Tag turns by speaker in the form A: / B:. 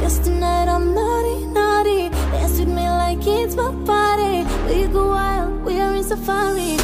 A: Cause tonight I'm naughty, naughty. Dance with me like it's my party. We go wild, we are in safari.